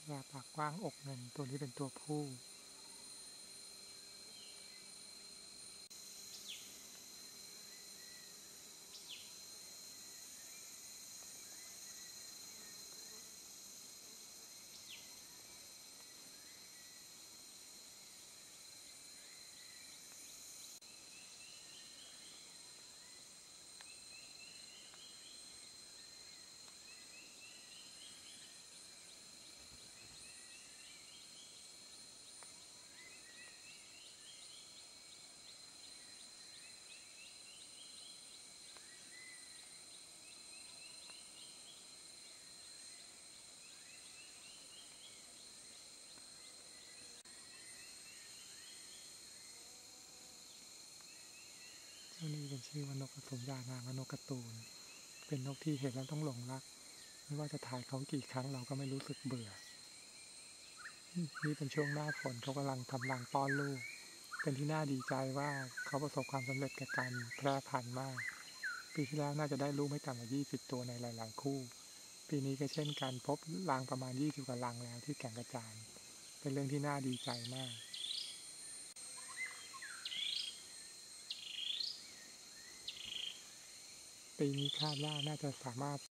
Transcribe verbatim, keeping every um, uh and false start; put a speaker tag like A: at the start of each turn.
A: ลาปากกว้างอกเงินตัวนี้เป็นตัวผู้เจ้านี่เป็นชื่อว่านกกระสมญานามว่านกการ์ตูนเป็นนกที่เห็นแล้วต้องหลงรักไม่ว่าจะถ่ายเขากี่ครั้งเราก็ไม่รู้สึกเบื่อนี่เป็นช่วงหน้าฝนเขากำลังทำรังป้อนลูกเป็นที่น่าดีใจว่าเขาประสบความสำเร็จกับการแพร่พันธุ์มากปีที่แล้วน่าจะได้ลูกไม่ต่ำกว่ายี่สิบตัวในหลายๆคู่ปีนี้ก็เช่นกันพบรังประมาณยี่สิบกว่ารังแล้วที่แก่งกระจานเป็นเรื่องที่น่าดีใจมากปีนี้คาดว่าน่าจะสามารถ